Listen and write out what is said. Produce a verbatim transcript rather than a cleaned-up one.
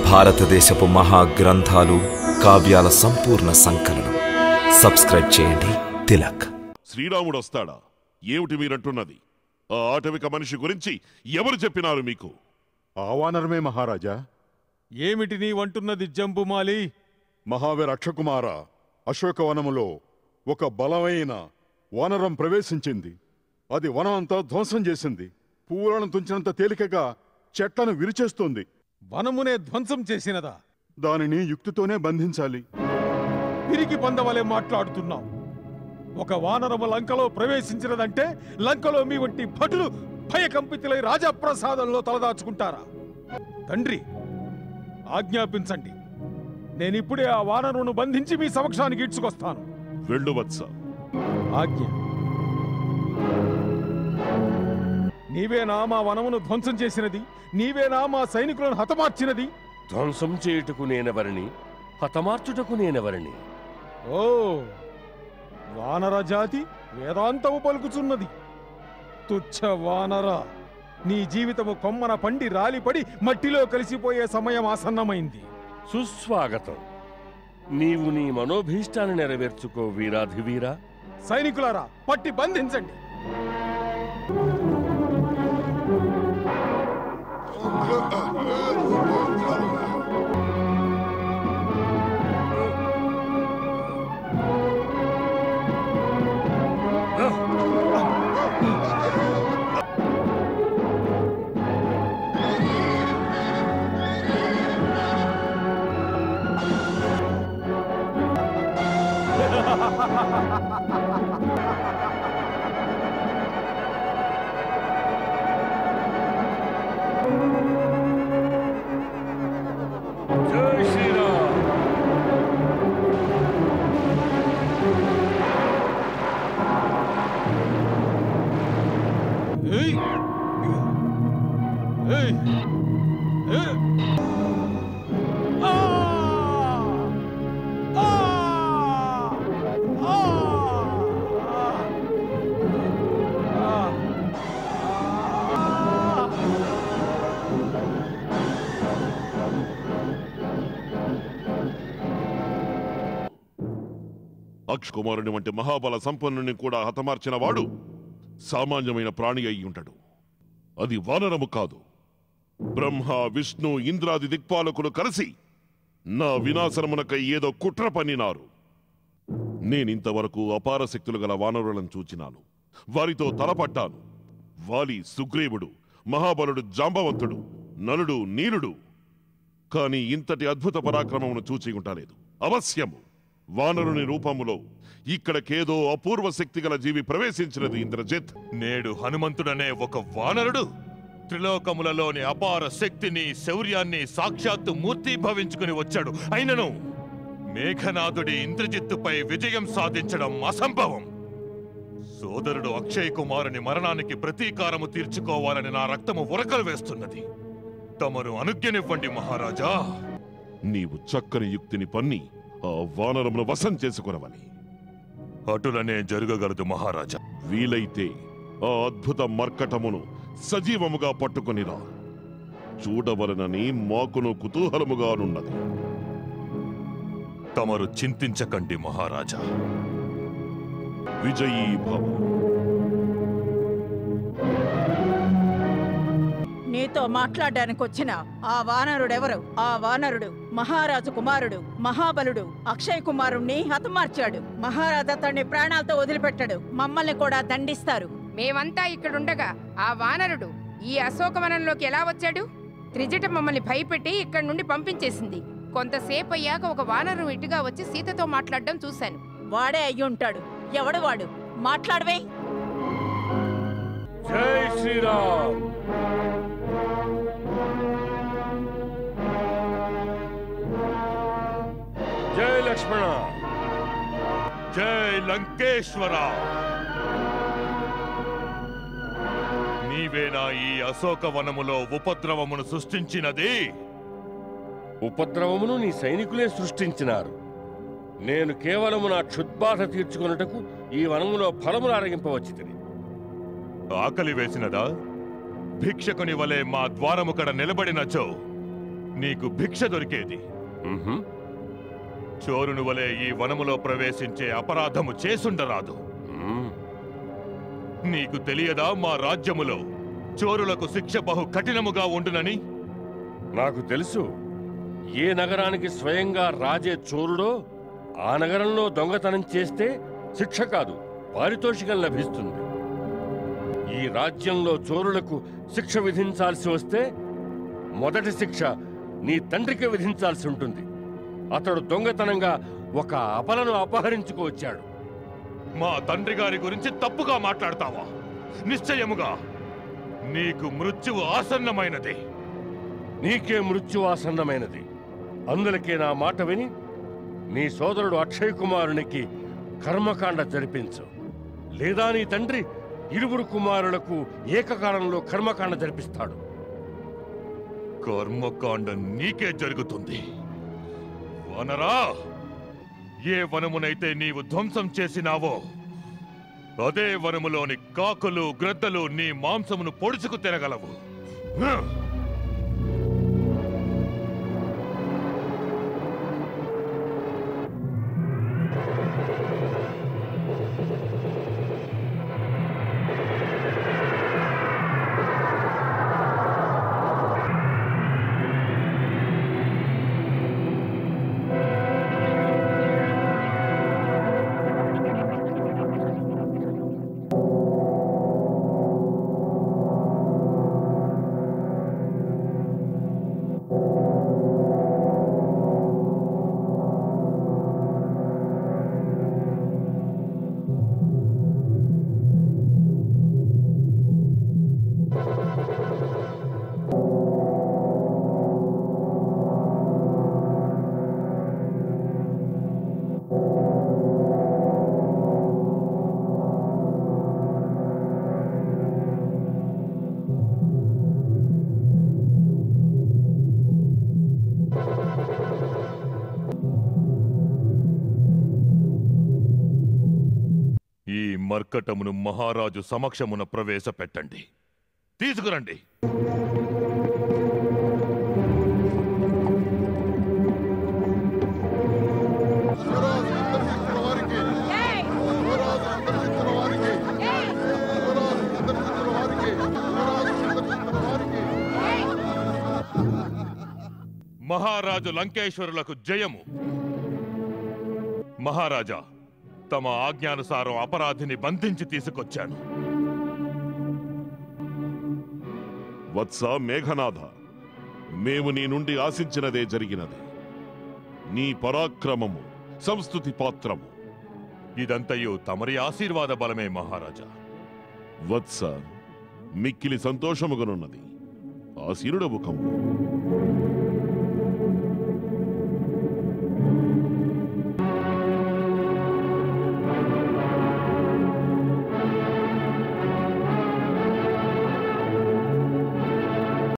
భారతదేశపు మహా గ్రంథాలు కావ్యాల సంపూర్ణ సంకలనం. సబ్స్క్రైబ్ చేయండి తిలక్. శ్రీరాముడు వస్తాడా? ఏమిటి మీరంటున్నది? ఆ ఆటవిక మనిషి గురించి ఎవరు చెప్పినారు మీకు? ఆ వానరమే మహారాజా. ఏమిటి నీవంటున్నది జంబుమాలి? మహావీర అక్షకుమార, అశోకవనములో ఒక బలమైన వానరం ప్రవేశించింది. అది వనం అంతా ధ్వంసం చేసింది. పువ్వులను తుంచినంత తేలికగా చెట్లను విరిచేస్తోంది. వనమునే ధ్వంసం చేసినదా? దానిని యుక్తితోనే బంధించాలి. పిరికి పందవలే మాట్లాడుతున్నావు. ఒక వానరము లంకలో ప్రవేశించినదంటే లంకలో మీ వంటి భటులు భయకంపితులై రాజప్రసాదంలో తలదాచుకుంటారా? తండ్రి, ఆజ్ఞాపించండి. నేనిప్పుడే ఆ వానరును బంధించి మీ సమక్షానికి ఇడ్చుకొస్తాను. వెళ్ళు వత్స. ఆజ్ఞ. నీవేనా మా వనమును ధ్వంసం చేసినది? నీవేనా మా సైనికులను హతమార్చినది? ధ్వంసం చేయుటకు నేనెవరిని, హతమార్చుటకు నేనెవరిని? ఓ, వానర జాతి వేదాంతము పలుకుచున్నది. తుచ్చ వానర, నీ జీవితము కొమ్మన పండి రాలిపడి మట్టిలో కలిసిపోయే సమయం ఆసన్నమైంది. సుస్వాగతం. నీవు నీ మనోభీష్టాన్ని నెరవేర్చుకో వీరాధివీరా. సైనికులారా, పట్టి బంధించండి. జై శ్రీరామ్. ఏయ్! ఏయ్! ఏయ్! ఆ! ఆ! ఆ! అక్షకుమారుని వంటి మహాబల సంపన్నుని కూడా హతమార్చిన వాడు సామాన్యమైన ప్రాణి అయి ఉంటాడు. అది వానరము కాదు. బ్రహ్మ, విష్ణు, ఇంద్రాది దిక్పాలకులు కలిసి నా వినాశనమునకై ఏదో కుట్ర పన్నినారు. నేనింతవరకు అపార శక్తులు గల వానరులను చూచినాను. వారితో తలపట్టాను. వాలి సుగ్రీవుడు, మహాబలుడు జాంబవంతుడు, నలుడు నీలుడు. కాని ఇంతటి అద్భుత పరాక్రమమును చూచి ఉండలేదు. అవశ్యము వానరుని రూపములో ఇక్కడకేదో అపూర్వ శక్తి గల జీవి ప్రవేశించినది ఇంద్రజిత్. నేడు హనుమంతుడనే ఒక వానరుడు త్రిలోకములలోని అపార శక్తిని, శౌర్యాన్ని సాక్షాత్తు మూర్తిభవించుకుని వచ్చాడు. అయినను మేఘనాథుడి ఇంద్రజిత్తుపై విజయం సాధించడం అసంభవం. సోదరుడు అక్షయ్ కుమారుని మరణానికి ప్రతీకారము తీర్చుకోవాలని నా రక్తము ఉరకలు వేస్తున్నది. తమరు అనుజ్ఞనివ్వండి మహారాజా. నీవు చక్కని యుక్తిని పన్ని ఆ వానరమును వశం చేసుకునవని. అటులనే జరగగలదు మహారాజా. వీలైతే ఆ అద్భుత మర్కటమును సజీవముగా పట్టుకొనిరా. చూడవలనని మాకును కుతూహలముగానున్నది. తమరు చింతించకండి మహారాజా. విజయీ భవ. నీతో మాట్లాడడానికి వచ్చిన ఆ వానరుడెవరు? ఆ వానరుడు మహారాజు కుమారుడు, మహాబలుడు అక్షయ్ కుమారుణ్ణి హతమార్చాడు. మహారాజు అతన్ని ప్రాణాలతో వదిలిపెట్టాడు. మమ్మల్ని కూడా దండిస్తారు. మేమంతా ఇక్కడుండగా ఆ వానరుడు ఈ అశోకవనంలోకి ఎలా వచ్చాడు? త్రిజట మమ్మల్ని భయపెట్టి ఇక్కడి నుండి పంపించేసింది. కొంతసేపు అయ్యాక ఒక వానరు ఇటుగా వచ్చి సీతతో మాట్లాడడం చూశాను. వాడే అయ్యుంటాడు. ఎవడు వాడు? మాట్లాడవే. జై శ్రీరామ్. జై లక్ష్మణ. జై లంకేశ్వర. నీవేనా ఈ అశోకవనములో ఉపద్రవమును సృష్టించినది? ఉపద్రవమును నీ సైనికులే సృష్టించినారు. నేను కేవలము నా క్షుద్బాధ తీర్చుకొనుటకు ఈ వనములో ఫలములు అరగింపవచ్చితిని. ఆకలి వేసినదా? భిక్షకుని వలె మా ద్వారము కడ నిలబడినచో నీకు భిక్ష దొరికేది. మ్మ్హ్మ్. చోరుని వలె ఈ వనములో ప్రవేశించే అపరాధము చేసుండరాదు. మ్మ్. నీకు తెలియదా మా రాజ్యములో చోరులకు శిక్ష బహు కఠినముగా ఉండునని? నాకు తెలుసు. ఏ నగరానికి స్వయంగా రాజే చోరుడో ఆ నగరంలో దొంగతనం చేస్తే శిక్ష కాదు, పారితోషికం లభిస్తుంది. ఈ రాజ్యంలో చోరులకు శిక్ష విధించాల్సి వస్తే మొదటి శిక్ష నీ తండ్రికి విధించాల్సి ఉంటుంది. అతడు దొంగతనంగా ఒక అబలను అపహరించుకువచ్చాడు. మా తండ్రి గారి గురించి తప్పుగా మాట్లాడతావా? నిశ్చయముగా నీకు మృత్యువు ఆసన్నమైనది. నీకే మృత్యు ఆసన్నమైనది. అందులకే నా మాట విని నీ సోదరుడు అక్షయ్ కుమారునికి కర్మకాండ జరిపించు. లేదా నీ తండ్రి ఇరువురు కుమారులకు ఏకకాలంలో కర్మకాండ జరిపిస్తాడు. కర్మకాండ నీకే జరుగుతుంది. వనరా, ఏ వనమునైతే నీవు ధ్వంసం చేసినావో అదే వనములోని కాకులు గ్రద్దలు నీ మాంసమును పొడుచుకు తినగలవు. హ! ఈ మర్కటమును మహారాజు సమక్షమున ప్రవేశపెట్టండి. తీసుకురండి. మహారాజు లంకేశ్వరులకు జయము. మహారాజా, తమ ఆజ్ఞానుసారం అపరాధిని బంధించి తీసుకొచ్చాను. వత్స మేఘనాథ, మేము నీ నుండి ఆశించినదే జరిగినది. నీ పరాక్రమము సంస్తుతి పాత్రము. ఇదంతయు తమరి ఆశీర్వాద బలమే మహారాజా. వత్స, మిక్కిలి సంతోషముగనున్నది. ఆశీనుడవు కమ్ము.